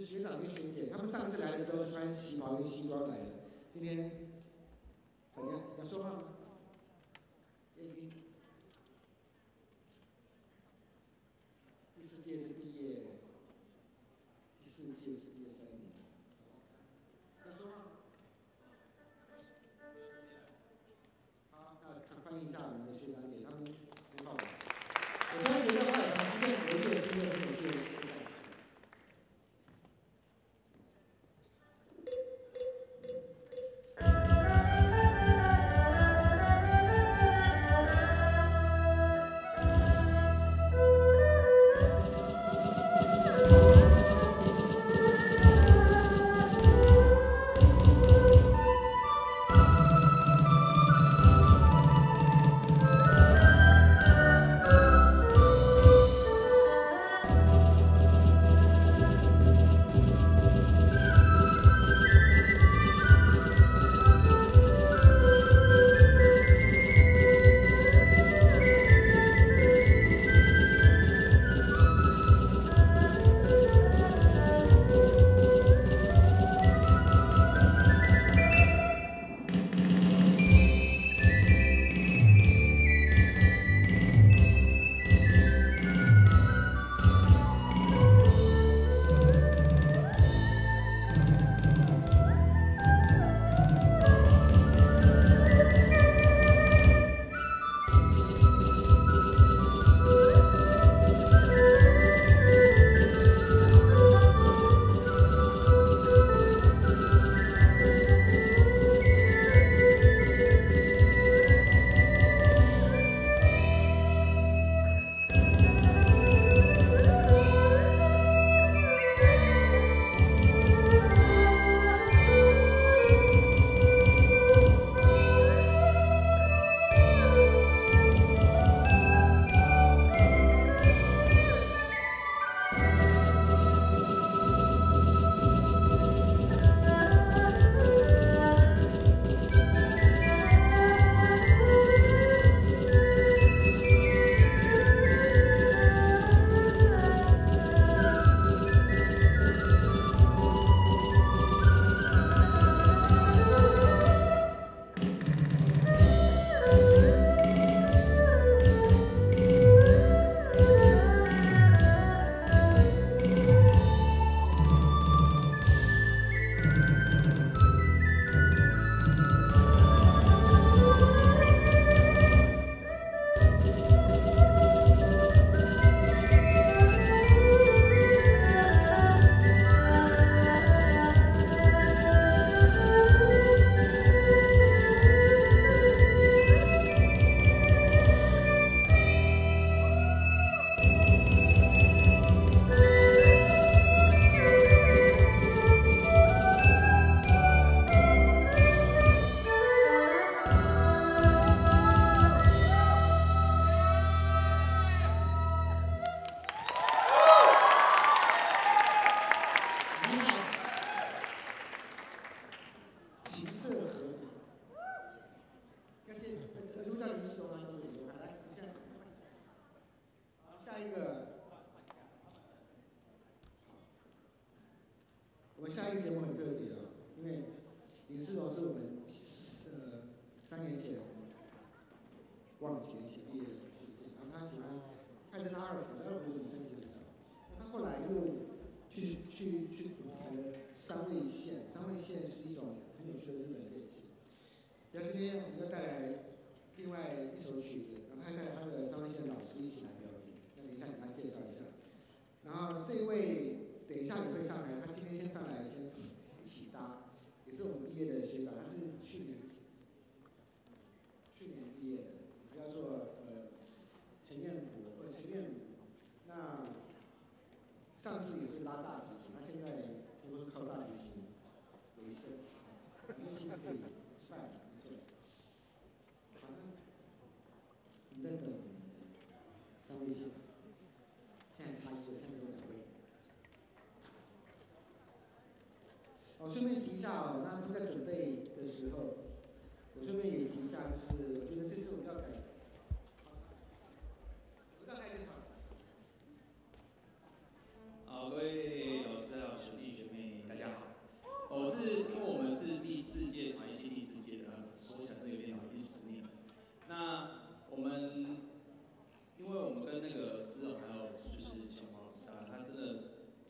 就是学长跟学姐，他们上次来的时候是穿旗袍跟西装来的，今天，要说话吗？第四届是毕业3年，要说话吗？好，那欢迎一下我们的学长姐，他们很好玩。我突然觉得外行之间合作是一个很有趣的感觉。我们下一个节目很特别啊，因为林世荣是我们3年前忘了几年前毕业的学姐，然后他喜欢他在拉二胡，二胡的女生其实很少，他后来又去弹了三味线，三味线是一种很有趣的日本乐器。然后今天我们要带来另外一首曲子，然后他还带他的三味线老师一起来表演，那等一下给他介绍一下。然后这一位等一下也会上来，他今天先上来先一起搭，也是我们毕业的学长，他是去年毕业的，他叫做陈彦儒，那上次也是拉大提琴，他现在听说是靠大提琴为生，乐器是可以吃饭的，没错。好，那我们在等三位线，现在差1位，现在只有2位。哦，顺便提一下哦，那他们在准备的时候，我顺便也提一下，就是我觉得这次我们要改，这场。 各位老师还有学弟学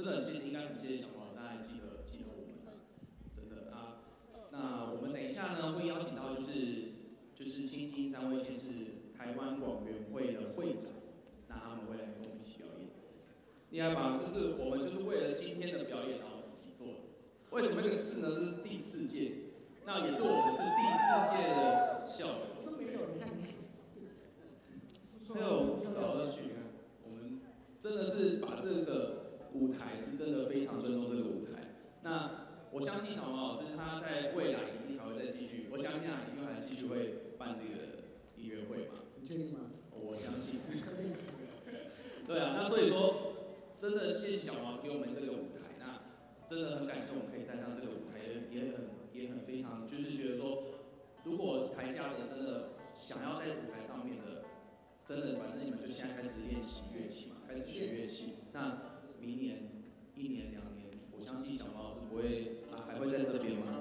真的应该很谢谢小毛在记得我们，真的啊。那我们等一下呢会邀请到就是青金三位县市台湾广园会的会长，那他们会来跟我们一起表演。厉害吧？这是我们就是为了今天的表演然后自己做的。为什么那个4呢？这是第4届，那也是我们是第4届的校友。 都没有，你看你。 还有不少乐趣，你看，我们真的是把这个舞台是真的非常尊重这个舞台。那我相信小毛老师他在未来一定还会再继续，我相信啊，一定还继续会办这个音乐会嘛。 你确定吗？ 我相信。 肯定是。 对啊，那所以说，真的谢谢小毛老师给我们这个舞台，那真的很感谢我们可以站上这个舞台，也很非常，就是觉得说，如果台下的真的想要在舞台上面的。真的，反正你们就现在开始练习乐器嘛，开始学乐器。那明年1年2年，我相信小毛老师不会还会在这边吗？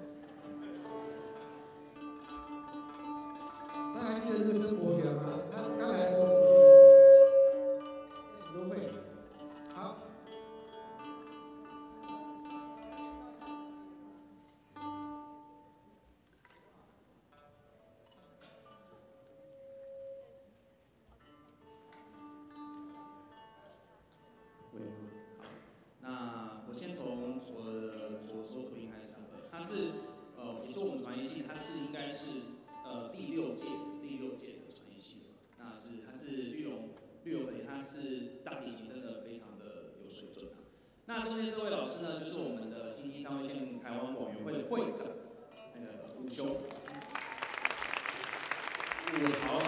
大家还记得那个曾博元吗？他刚来的时候都会。好。 那我先从我的左手边开始好了，它是也是我们传艺系，它是应该是第6届的传艺系了。那它是绿龙可以，它是大提琴真的非常的有水准啊。那中间这位老师呢，就是我们的青金三位县台湾广园会的会长，那个吴修。好，